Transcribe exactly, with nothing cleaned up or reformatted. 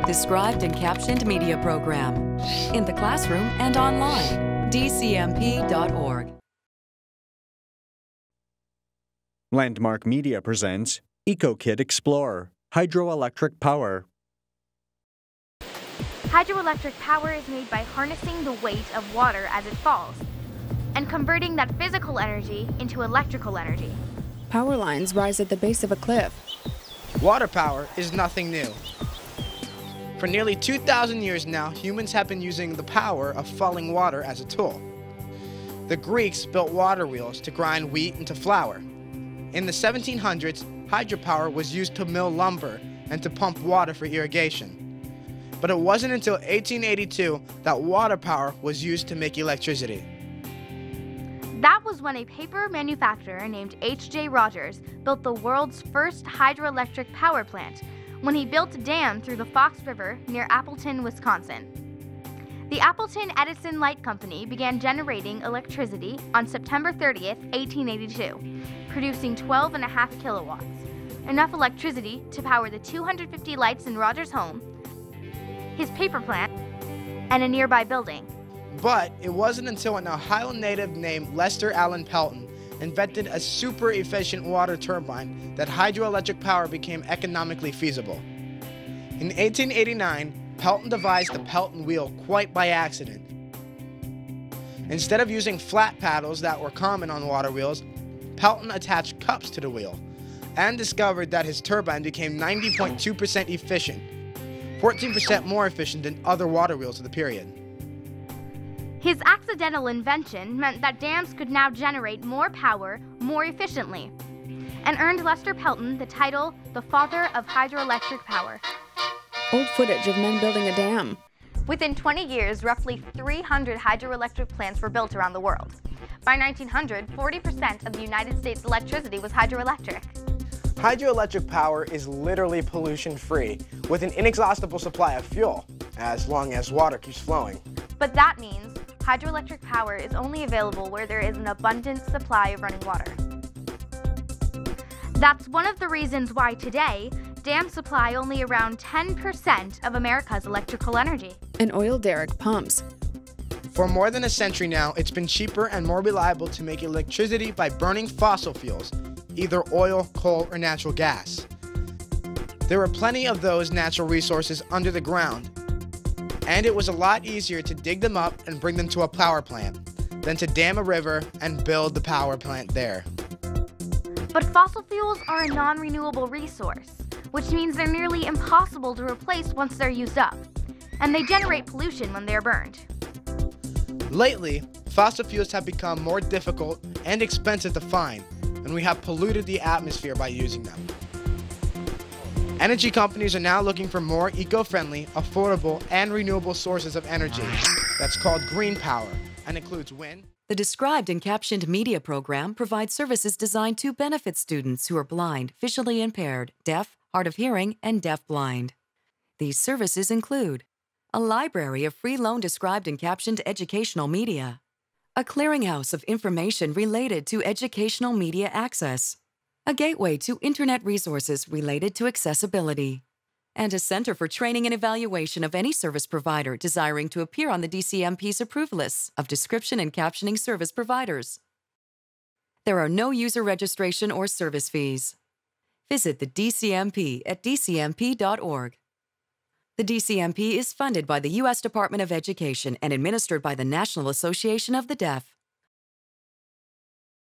Described and Captioned Media Program. In the classroom and online. D C M P dot org. Landmark Media presents EcoKit Explorer, Hydroelectric Power. Hydroelectric power is made by harnessing the weight of water as it falls and converting that physical energy into electrical energy. Power lines rise at the base of a cliff. Water power is nothing new. For nearly two thousand years now, humans have been using the power of falling water as a tool. The Greeks built water wheels to grind wheat into flour. In the seventeen hundreds, hydropower was used to mill lumber and to pump water for irrigation. But it wasn't until eighteen eighty-two that water power was used to make electricity. That was when a paper manufacturer named H J Rogers built the world's first hydroelectric power plant when he built a dam through the Fox River near Appleton, Wisconsin. The Appleton Edison Light Company began generating electricity on September thirtieth, eighteen eighty-two, producing twelve and a half kilowatts, enough electricity to power the two hundred fifty lights in Rogers' home, his paper plant, and a nearby building. But it wasn't until an Ohio native named Lester Allen Pelton invented a super efficient water turbine that hydroelectric power became economically feasible. In eighteen eighty-nine, Pelton devised the Pelton wheel quite by accident. Instead of using flat paddles that were common on water wheels, Pelton attached cups to the wheel and discovered that his turbine became ninety point two percent efficient, fourteen percent more efficient than other water wheels of the period. His accidental invention meant that dams could now generate more power more efficiently, and earned Lester Pelton the title the father of hydroelectric power. Old footage of men building a dam. Within twenty years, roughly three hundred hydroelectric plants were built around the world. By nineteen hundred, forty percent of the United States' electricity was hydroelectric. Hydroelectric power is literally pollution-free, with an inexhaustible supply of fuel, as long as water keeps flowing. But that means hydroelectric power is only available where there is an abundant supply of running water. That's one of the reasons why today, dams supply only around ten percent of America's electrical energy. And oil derrick pumps. For more than a century now, it's been cheaper and more reliable to make electricity by burning fossil fuels, either oil, coal, or natural gas. There are plenty of those natural resources under the ground, and it was a lot easier to dig them up and bring them to a power plant than to dam a river and build the power plant there. But fossil fuels are a non-renewable resource, which means they're nearly impossible to replace once they're used up, and they generate pollution when they're burned. Lately, fossil fuels have become more difficult and expensive to find, and we have polluted the atmosphere by using them. Energy companies are now looking for more eco-friendly, affordable, and renewable sources of energy. That's called green power, and includes wind. The Described and Captioned Media Program provides services designed to benefit students who are blind, visually impaired, deaf, hard of hearing, and deaf-blind. These services include a library of free loan described and captioned educational media, a clearinghouse of information related to educational media access, a gateway to Internet resources related to accessibility, and a center for training and evaluation of any service provider desiring to appear on the D C M P's approved lists of description and captioning service providers. There are no user registration or service fees. Visit the D C M P at D C M P dot org. The D C M P is funded by the U S Department of Education and administered by the National Association of the Deaf.